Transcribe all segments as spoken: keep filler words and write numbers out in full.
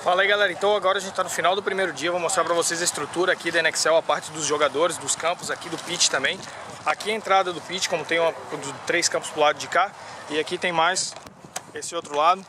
Fala aí, galera, então agora a gente tá no final do primeiro dia. Vou mostrar pra vocês a estrutura aqui da N X L, a parte dos jogadores, dos campos, aqui do pitch também. Aqui é a entrada do pitch, como tem uma, três campos pro lado de cá. E aqui tem mais esse outro lado.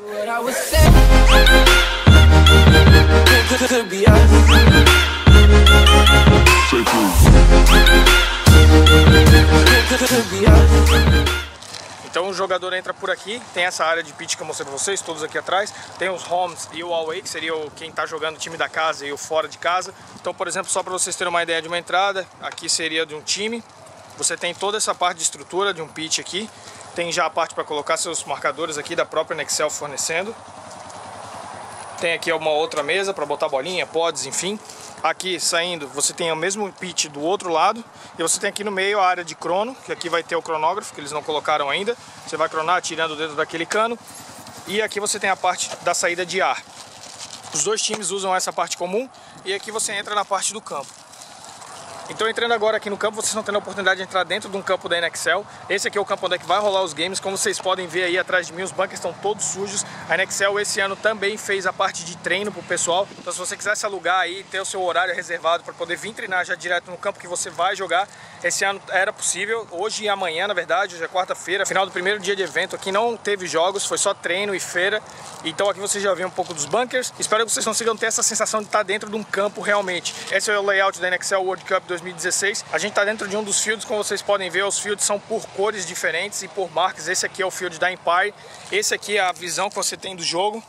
Então o jogador entra por aqui, tem essa área de pitch que eu mostrei pra vocês, todos aqui atrás. Tem os homes e o away, que seria o, quem tá jogando o time da casa e o fora de casa. Então, por exemplo, só para vocês terem uma ideia de uma entrada, aqui seria de um time. Você tem toda essa parte de estrutura de um pitch aqui. Tem já a parte para colocar seus marcadores aqui da própria N X L fornecendo. Tem aqui uma outra mesa para botar bolinha, pods, enfim. Aqui saindo, você tem o mesmo pitch do outro lado. E você tem aqui no meio a área de crono, que aqui vai ter o cronógrafo, que eles não colocaram ainda. Você vai cronar tirando dentro daquele cano. E aqui você tem a parte da saída de ar. Os dois times usam essa parte comum. E aqui você entra na parte do campo. Então, entrando agora aqui no campo, vocês estão tendo a oportunidade de entrar dentro de um campo da N X L. Esse aqui é o campo onde é que vai rolar os games. Como vocês podem ver aí atrás de mim, os bunkers estão todos sujos. A N X L esse ano também fez a parte de treino pro pessoal. Então, se você quisesse alugar aí, ter o seu horário reservado para poder vir treinar já direto no campo que você vai jogar, esse ano era possível. Hoje e amanhã, na verdade, hoje é quarta-feira, final do primeiro dia de evento. Aqui não teve jogos, foi só treino e feira. Então aqui você já viu um pouco dos bunkers. Espero que vocês consigam ter essa sensação de estar dentro de um campo realmente. Esse é o layout da N X L World Cup dois mil e dezesseis. A gente está dentro de um dos fields, como vocês podem ver, os fields são por cores diferentes e por marcas. Esse aqui é o field da Empire. Esse aqui é a visão que você tem do jogo.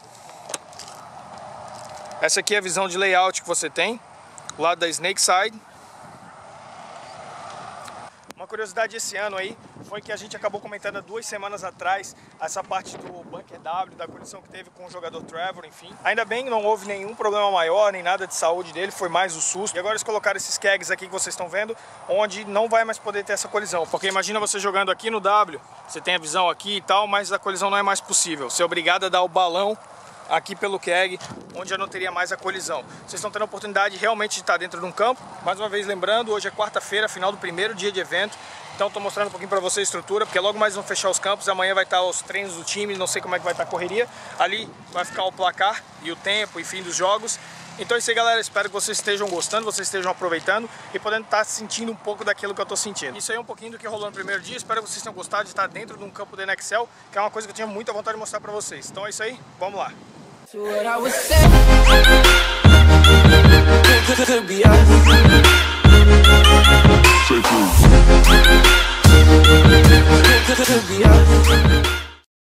Essa aqui é a visão de layout que você tem, o lado da Snakeside. Uma curiosidade esse ano aí foi que a gente acabou comentando há duas semanas atrás essa parte do Bunker W, da colisão que teve com o jogador Trevor, enfim. Ainda bem que não houve nenhum problema maior, nem nada de saúde dele, foi mais o susto. E agora eles colocaram esses kegs aqui que vocês estão vendo, onde não vai mais poder ter essa colisão. Porque imagina você jogando aqui no W, você tem a visão aqui e tal, mas a colisão não é mais possível. Você é obrigado a dar o balão aqui pelo keg, onde já não teria mais a colisão. Vocês estão tendo a oportunidade realmente de estar dentro de um campo. Mais uma vez lembrando, hoje é quarta-feira, final do primeiro dia de evento. Então estou mostrando um pouquinho para vocês a estrutura, porque logo mais vão fechar os campos. Amanhã vai estar os treinos do time, não sei como é que vai estar a correria. Ali vai ficar o placar e o tempo e fim dos jogos. Então é isso aí, galera, espero que vocês estejam gostando, vocês estejam aproveitando e podendo estar sentindo um pouco daquilo que eu estou sentindo. Isso aí é um pouquinho do que rolou no primeiro dia, espero que vocês tenham gostado de estar dentro de um campo da N X L, que é uma coisa que eu tinha muita vontade de mostrar para vocês. Então é isso aí, vamos lá! To what I was saying, could, could be us. Could, could be us.